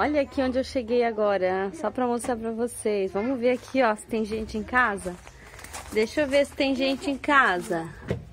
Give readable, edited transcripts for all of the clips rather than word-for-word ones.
olha aqui onde eu cheguei agora, só pra mostrar pra vocês. Vamos ver aqui, ó, se tem gente em casa. Deixa eu ver se tem gente em casa.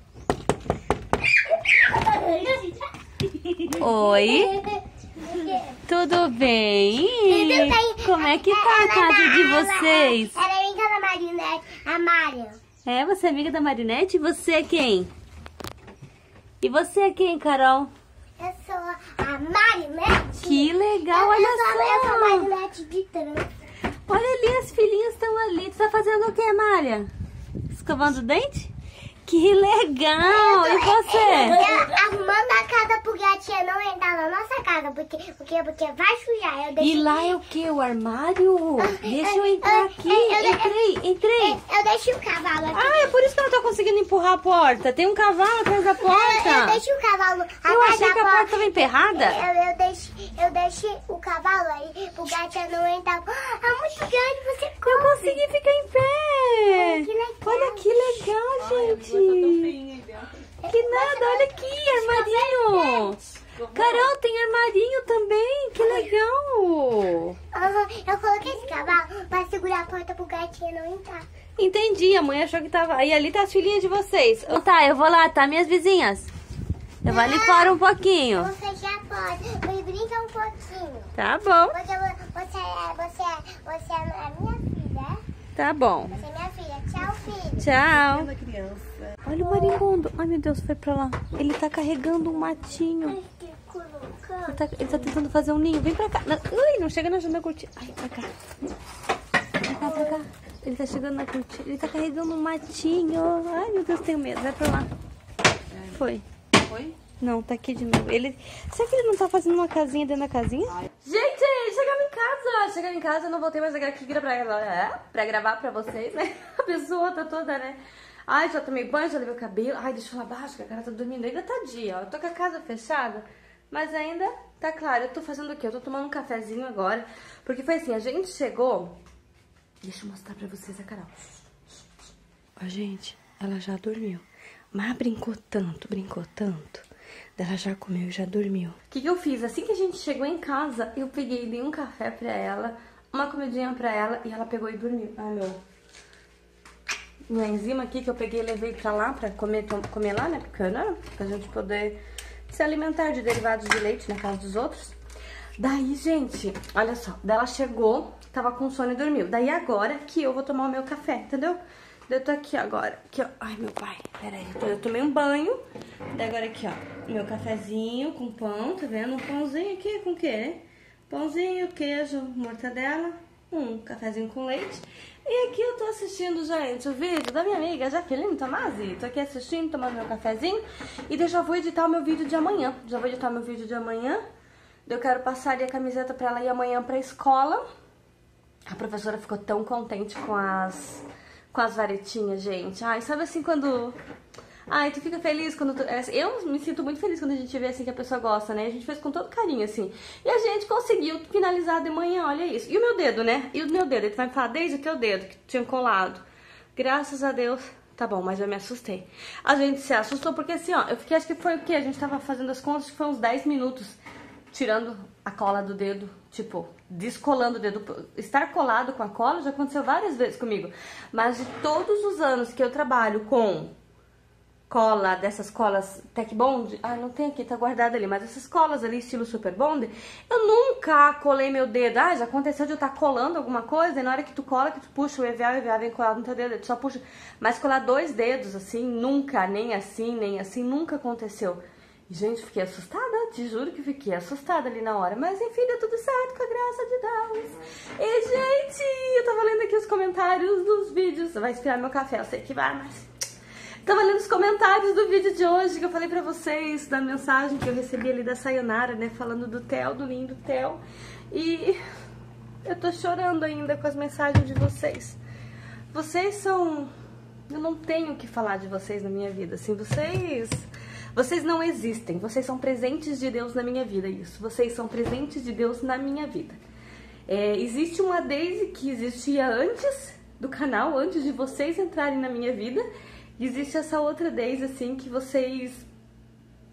Oi? Tudo bem? Como é que tá a casa de vocês? Ela é amiga da Marinette, a Mária. É, você é amiga da Marinette? E você é quem? E você é quem, Carol? Eu sou a Marinette. Que legal, olha Eu sou a só. Marinette de trança. Olha ali, as filhinhas estão ali. Tu tá fazendo o que, Mária? Escovando o dente? Que legal! E você? Arrumando a casa pro gatinha não entrar na nossa casa, porque vai sujar. E lá é o que? O armário? Deixa eu entrar aqui. Entrei. Eu deixo o cavalo aqui. Ah, é por isso que eu não tô conseguindo empurrar a porta. Tem um cavalo atrás da porta. Eu deixo o cavalo Eu atrás achei da que a porta estava emperrada. Eu deixo o cavalo aí pro gatinha não entrar. É muito grande, você Eu come. consegui ficar em pé. Que legal. Olha que legal, gente. Que nada, olha aqui, armarinho. Carol, tem armarinho também. Que legal. Eu coloquei esse cavalo pra segurar a porta pro gatinho não entrar. Entendi, a mãe achou que tava... E ali tá as filhinhas de vocês. Tá, eu vou lá, tá, minhas vizinhas? Eu vou ali fora um pouquinho. Você já pode. Me brinca um pouquinho. Tá bom, Você é a minha filha, é? tá bom. Você é minha filha. Tchau, filho. Tchau. Olha o marimbondo. Ai, meu Deus, foi pra lá. Ele tá carregando um matinho. Ele tá tentando fazer um ninho. Vem pra cá. Ui, não chega na janela cortina. Ai, pra cá. Pra cá. Ele tá chegando na cortina. Ele tá carregando um matinho. Ai, meu Deus, tenho medo. Vai pra lá. Foi? Não, tá aqui de novo. Será que ele não tá fazendo uma casinha dentro da casinha? Gente, chegamos em casa. Chegamos em casa, eu não voltei mais aqui pra gravar pra vocês, né? A pessoa tá toda, né? Ai, já tomei banho, já lavei o cabelo. Ai, deixa eu lá abaixo, que a cara tá dormindo. Ainda tá dia, ó. Eu tô com a casa fechada, mas ainda tá claro. Eu tô fazendo o quê? Eu tô tomando um cafezinho agora. Porque foi assim, a gente chegou... Deixa eu mostrar pra vocês a Carol. Ó, gente, ela já dormiu. Mas brincou tanto. Ela já comeu e já dormiu. O que eu fiz? Assim que a gente chegou em casa, eu peguei e dei um café pra ela, uma comidinha pra ela, e ela pegou e dormiu. Ai, minha enzima aqui que eu peguei e levei pra lá, pra comer lá, né? Porque, né? Pra gente poder se alimentar de derivados de leite na casa dos outros. Daí, gente, olha só. Daí ela chegou, tava com sono e dormiu. Daí agora que eu vou tomar o meu café, entendeu? Eu tô aqui agora, aqui ó, ai meu pai, peraí, eu tomei um banho, daí agora aqui ó, meu cafezinho com pão, tá vendo? Um pãozinho aqui com o quê? Pãozinho, queijo, mortadela, um cafezinho com leite. E aqui eu tô assistindo, gente, o vídeo da minha amiga Jaqueline Tomasi. Tô aqui assistindo, tomando meu cafezinho e daí já vou editar o meu vídeo de amanhã. Eu quero passar ali a camiseta pra ela ir amanhã pra escola. A professora ficou tão contente com as varetinhas, gente. Ai, sabe assim quando... Ai, tu fica feliz quando... Eu me sinto muito feliz quando a gente vê assim que a pessoa gosta, né? A gente fez com todo carinho, assim. E a gente conseguiu finalizar de manhã, olha isso. E o meu dedo, né? Ele vai me falar desde o teu dedo que tinha colado. Graças a Deus... Tá bom, mas eu me assustei. A gente se assustou porque assim, ó... Eu fiquei, acho que foi o quê? A gente tava fazendo as contas, acho que foi uns 10 minutos... Tirando a cola do dedo, tipo, descolando o dedo. Estar colado com a cola já aconteceu várias vezes comigo. Mas de todos os anos que eu trabalho com cola, dessas colas Tech Bond, não tem aqui, tá guardado ali, mas essas colas ali, estilo Super Bond, eu nunca colei meu dedo. Já aconteceu de eu estar colando alguma coisa, e na hora que tu cola, que tu puxa o EVA vem colado no teu dedo, tu só puxa. Mas colar 2 dedos, assim, nunca, nem assim, nunca aconteceu. Gente, fiquei assustada, te juro que fiquei assustada ali na hora. Mas enfim, deu tudo certo, com a graça de Deus. E, gente, eu tava lendo aqui os comentários dos vídeos. Vai esfriar meu café, eu sei que vai, mas... Tava lendo os comentários do vídeo de hoje, que eu falei pra vocês, da mensagem que eu recebi ali da Sayonara, né? Falando do Theo, do lindo Theo. E eu tô chorando ainda com as mensagens de vocês. Vocês são... Eu não tenho o que falar de vocês na minha vida, assim, Vocês não existem, vocês são presentes de Deus na minha vida, isso. Vocês são presentes de Deus na minha vida. Existe uma Daisy que existia antes do canal, antes de vocês entrarem na minha vida. E existe essa outra Daisy, assim, que vocês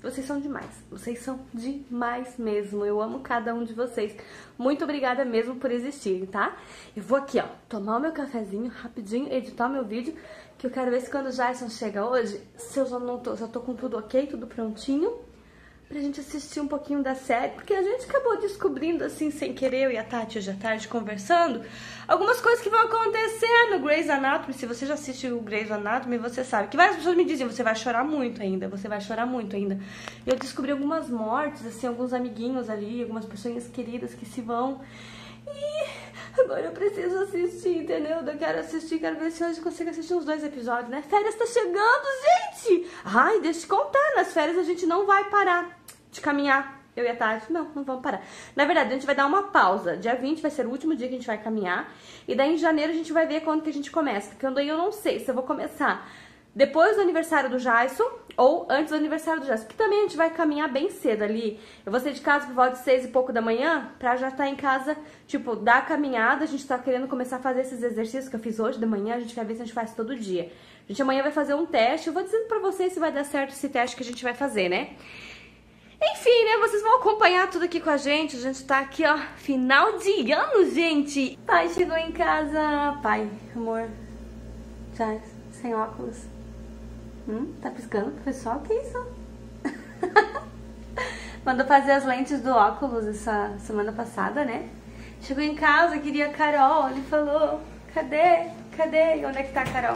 Vocês são demais. Vocês são demais mesmo. Eu amo cada um de vocês. Muito obrigada mesmo por existirem, tá? Eu vou aqui, ó, tomar o meu cafezinho rapidinho, editar o meu vídeo, que eu quero ver se quando o Jason chega hoje, se eu já tô com tudo ok, tudo prontinho, pra gente assistir um pouquinho da série, porque a gente acabou descobrindo, assim, sem querer, eu e a Tati hoje à tarde conversando, algumas coisas que vão acontecer no Grey's Anatomy. Se você já assistiu o Grey's Anatomy, você sabe que várias pessoas me diziam, você vai chorar muito ainda, você vai chorar muito ainda. E eu descobri algumas mortes, assim, alguns amiguinhos ali, algumas pessoas queridas que se vão. E agora eu preciso assistir, entendeu? Eu quero assistir, quero ver se hoje eu consigo assistir uns 2 episódios, né? Férias tá chegando, gente! Ai, deixa eu te contar, nas férias a gente não vai parar de caminhar, eu e a Tati, não vamos parar. Na verdade, a gente vai dar uma pausa. Dia 20 vai ser o último dia que a gente vai caminhar. E daí em janeiro a gente vai ver quando que a gente começa. Porque daí eu não sei se eu vou começar depois do aniversário do Jason ou antes do aniversário do Jason. Porque também a gente vai caminhar bem cedo ali. Eu vou sair de casa por volta de 6 e pouco da manhã pra já estar em casa, tipo, dar caminhada. A gente tá querendo começar a fazer esses exercícios que eu fiz hoje de manhã. A gente vai ver se a gente faz todo dia. A gente amanhã vai fazer um teste. Eu vou dizendo pra vocês se vai dar certo esse teste que a gente vai fazer, né? Enfim, né, vocês vão acompanhar tudo aqui com a gente tá aqui, ó, final de ano, gente. Pai chegou em casa. Pai, amor, já sem óculos. Tá piscando pro pessoal? Que isso? Mandou fazer as lentes do óculos essa semana passada, né? Chegou em casa, queria a Carol, ele falou, cadê? E onde é que tá a Carol?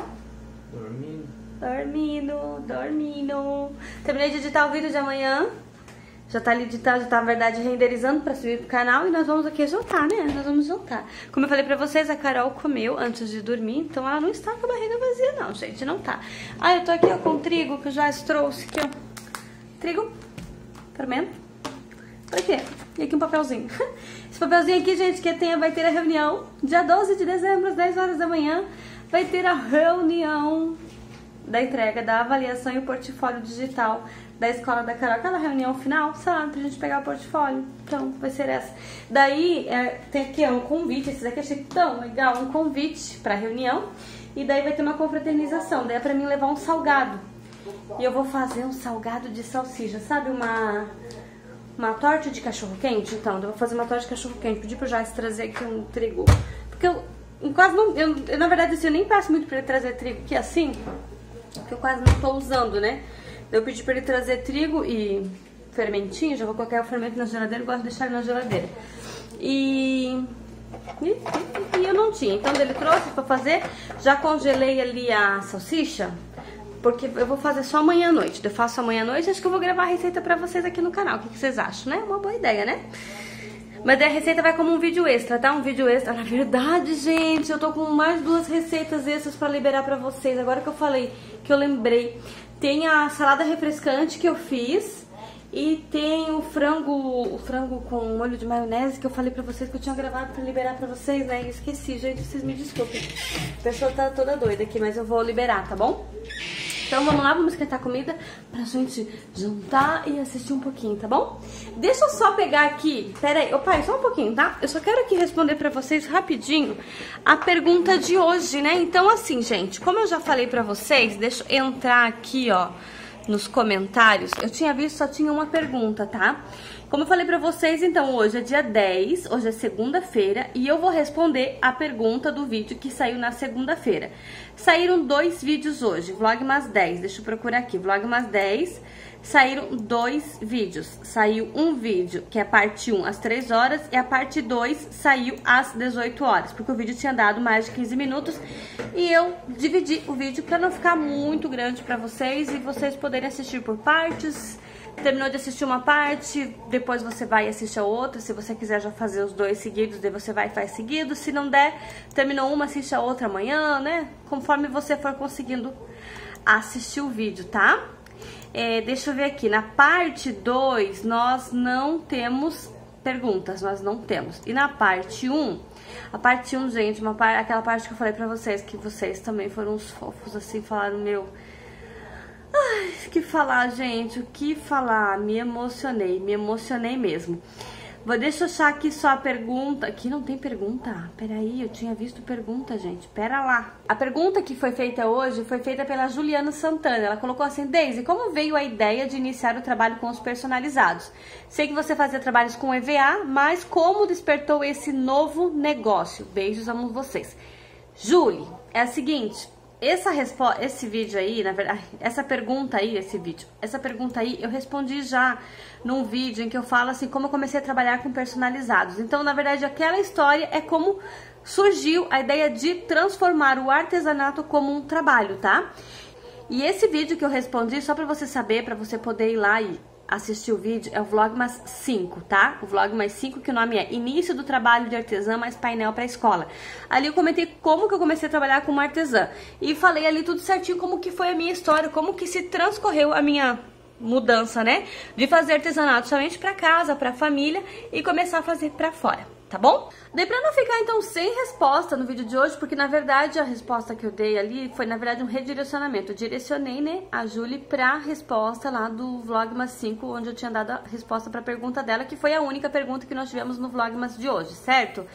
Dormindo. Terminei de editar o vídeo de amanhã. Já tá ali editado, já tá, na verdade, renderizando pra subir pro canal. E nós vamos aqui jantar, né? Nós vamos jantar. Como eu falei pra vocês, a Carol comeu antes de dormir. Então ela não está com a barriga vazia, não, gente. Não tá. Ah, eu tô aqui, ó, com trigo que eu já trouxe aqui, ó. Trigo. Fermento. Pra quê? E aqui um papelzinho. Esse papelzinho aqui, gente, que vai ter a reunião. Dia 12 de dezembro, às 10 horas da manhã. Vai ter a reunião da entrega, da avaliação e o portfólio digital da escola da Carol, aquela reunião final, sabe, pra gente pegar o portfólio. Então, vai ser essa. Daí, tem aqui um convite, esse daqui eu achei tão legal, um convite pra reunião. E daí vai ter uma confraternização, daí é pra mim levar um salgado. E eu vou fazer um salgado de salsicha, sabe, uma torta de cachorro-quente? Então, eu vou fazer uma torta de cachorro-quente, pedi pro Jace trazer aqui um trigo. Porque eu quase não, eu, na verdade, assim, eu nem peço muito pra ele trazer trigo aqui assim, porque eu quase não tô usando, né? Eu pedi pra ele trazer trigo e fermentinho, já vou colocar o fermento na geladeira, eu gosto de deixar ele na geladeira. E eu não tinha, então ele trouxe pra fazer, já congelei ali a salsicha, porque eu vou fazer só amanhã à noite. Eu faço amanhã à noite, acho que eu vou gravar a receita pra vocês aqui no canal, o que vocês acham, né? Uma boa ideia, né? Mas daí a receita vai como um vídeo extra, tá? Um vídeo extra. Na verdade, gente, eu tô com mais 2 receitas extras pra liberar pra vocês. Agora que eu falei, que eu lembrei. Tem a salada refrescante que eu fiz. E tem o frango com molho de maionese que eu falei pra vocês que eu tinha gravado pra liberar pra vocês, né? E esqueci, gente, vocês me desculpem. A pessoa tá toda doida aqui, mas eu vou liberar, tá bom? Então vamos lá, vamos esquentar a comida pra gente jantar e assistir um pouquinho, tá bom? Deixa eu só pegar aqui, pera aí, ô pai, só um pouquinho, tá? Eu só quero aqui responder pra vocês rapidinho a pergunta de hoje, né? Então assim, gente, como eu já falei pra vocês, deixa eu entrar aqui, ó, nos comentários. Eu tinha visto, só tinha uma pergunta, tá? Como eu falei pra vocês, então, hoje é dia 10, hoje é segunda-feira, e eu vou responder a pergunta do vídeo que saiu na segunda-feira. Saíram 2 vídeos hoje, Vlogmas 10, deixa eu procurar aqui, Vlogmas 10, saíram 2 vídeos. Saiu um vídeo, que é a parte 1, às 3 horas, e a parte 2 saiu às 18 horas, porque o vídeo tinha dado mais de 15 minutos, e eu dividi o vídeo pra não ficar muito grande pra vocês, e vocês poderem assistir por partes. Terminou de assistir uma parte, depois você vai e assiste a outra. Se você quiser já fazer os 2 seguidos, daí você vai e faz seguido. Se não der, terminou uma, assiste a outra amanhã, né? Conforme você for conseguindo assistir o vídeo, tá? Deixa eu ver aqui, na parte 2 nós não temos perguntas, nós não temos. E na parte 1, a parte 1, gente, aquela parte que eu falei pra vocês, que vocês também foram uns fofos, assim, falaram, meu... Ai, o que falar, gente, o que falar, me emocionei mesmo. Deixa eu achar aqui só a pergunta. Aqui não tem pergunta. Peraí, eu tinha visto pergunta, gente. Pera lá. A pergunta que foi feita hoje foi feita pela Juliana Santana. Ela colocou assim: Deise, como veio a ideia de iniciar o trabalho com os personalizados? Sei que você fazia trabalhos com EVA, mas como despertou esse novo negócio? Beijos, amo vocês. Julie, é a seguinte... Esse vídeo aí, na verdade, essa pergunta aí eu respondi já num vídeo em que eu falo assim, como eu comecei a trabalhar com personalizados. Então, na verdade, aquela história é como surgiu a ideia de transformar o artesanato como um trabalho, tá? E esse vídeo que eu respondi, só pra você saber, pra você poder ir lá e assistir o vídeo, é o Vlogmas 5, tá? O Vlogmas 5, que o nome é Início do Trabalho de Artesã mais Painel pra Escola. Ali eu comentei como que eu comecei a trabalhar como artesã. E falei ali tudo certinho como que foi a minha história, como que se transcorreu a minha mudança, né? De fazer artesanato somente pra casa, pra família e começar a fazer pra fora. Tá bom? Daí pra não ficar então sem resposta no vídeo de hoje, porque na verdade a resposta que eu dei ali foi na verdade um redirecionamento. Eu direcionei, né, a Julie pra resposta lá do Vlogmas 5, onde eu tinha dado a resposta pra pergunta dela, que foi a única pergunta que nós tivemos no Vlogmas de hoje, certo?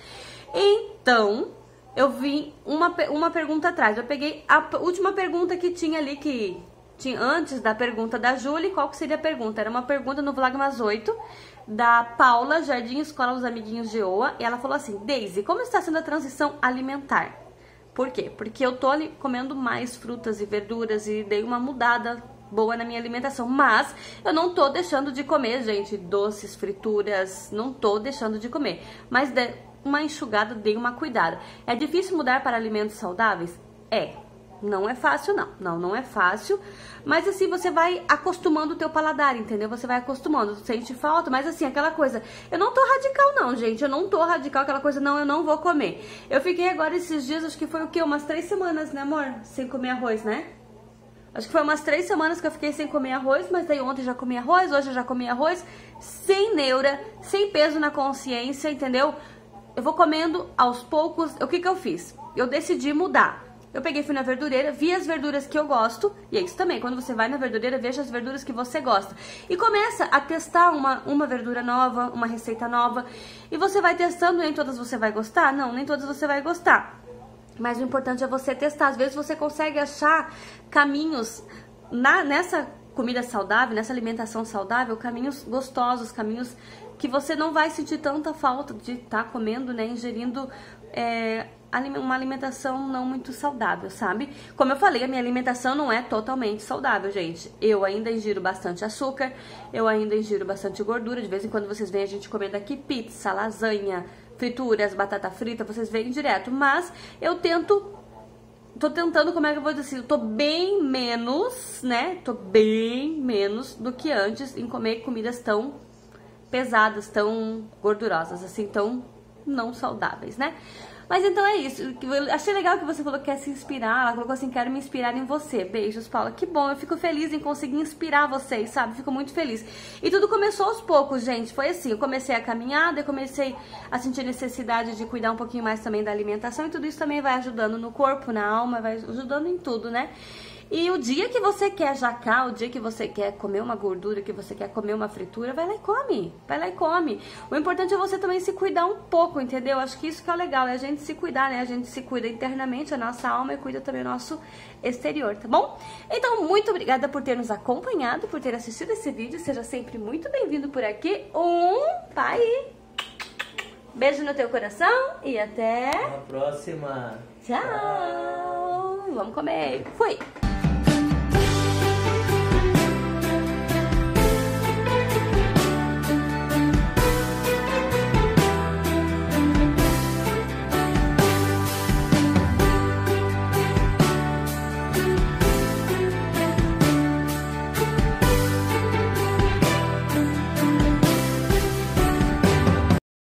Então, eu vi uma pergunta atrás. Eu peguei a última pergunta que tinha ali, que tinha antes da pergunta da Julie. Qual que seria a pergunta? Era uma pergunta no Vlogmas 8, da Paula, Jardim Escola dos Amiguinhos de Oa, e ela falou assim: Deise, como está sendo a transição alimentar? Por quê? Porque eu tô ali comendo mais frutas e verduras e dei uma mudada boa na minha alimentação, mas eu não tô deixando de comer, gente, doces, frituras, não tô deixando de comer, mas dei uma enxugada, dei uma cuidada. É difícil mudar para alimentos saudáveis? Não é fácil, não é fácil, mas assim, você vai acostumando o teu paladar, entendeu? Você vai acostumando, sente falta, mas assim, aquela coisa, eu não tô radical não, gente, eu não tô radical, aquela coisa, não, eu não vou comer. Eu fiquei agora esses dias, acho que foi o quê? Umas 3 semanas, né, amor? Sem comer arroz, né? Acho que foi umas 3 semanas que eu fiquei sem comer arroz, mas daí ontem já comi arroz, hoje eu já comi arroz, sem neura, sem peso na consciência, entendeu? Eu vou comendo aos poucos. O que que eu fiz? Eu decidi mudar. Eu peguei, fui na verdureira, vi as verduras que eu gosto. E é isso também, quando você vai na verdureira, veja as verduras que você gosta. E começa a testar uma verdura nova, uma receita nova. E você vai testando, nem todas você vai gostar? Não, nem todas você vai gostar. Mas o importante é você testar. Às vezes você consegue achar caminhos nessa comida saudável, nessa alimentação saudável, caminhos gostosos, caminhos que você não vai sentir tanta falta de estar comendo, né, ingerindo uma alimentação não muito saudável, sabe? Como eu falei, a minha alimentação não é totalmente saudável, gente. Eu ainda ingiro bastante açúcar, eu ainda ingiro bastante gordura. De vez em quando vocês veem a gente comendo aqui pizza, lasanha, frituras, batata frita, vocês veem direto. Mas eu tô tentando, como é que eu vou dizer assim, eu tô bem menos, né? Tô bem menos do que antes em comer comidas tão pesadas, tão gordurosas, assim, tão não saudáveis, né? Mas então é isso. Eu achei legal que você falou que quer se inspirar. Ela colocou assim: quero me inspirar em você. Beijos, Paula. Que bom, eu fico feliz em conseguir inspirar vocês, sabe? Fico muito feliz. E tudo começou aos poucos, gente. Foi assim, eu comecei a caminhada, eu comecei a sentir necessidade de cuidar um pouquinho mais também da alimentação. E tudo isso também vai ajudando no corpo, na alma, vai ajudando em tudo, né? E o dia que você quer jacar, o dia que você quer comer uma gordura, que você quer comer uma fritura, vai lá e come. Vai lá e come. O importante é você também se cuidar um pouco, entendeu? Acho que isso que é o legal, é a gente se cuidar, né? A gente se cuida internamente, a nossa alma, e cuida também o nosso exterior, tá bom? Então, muito obrigada por ter nos acompanhado, por ter assistido esse vídeo. Seja sempre muito bem-vindo por aqui. Bye! Beijo no teu coração e até... a próxima. Tchau! Vamos comer. Fui!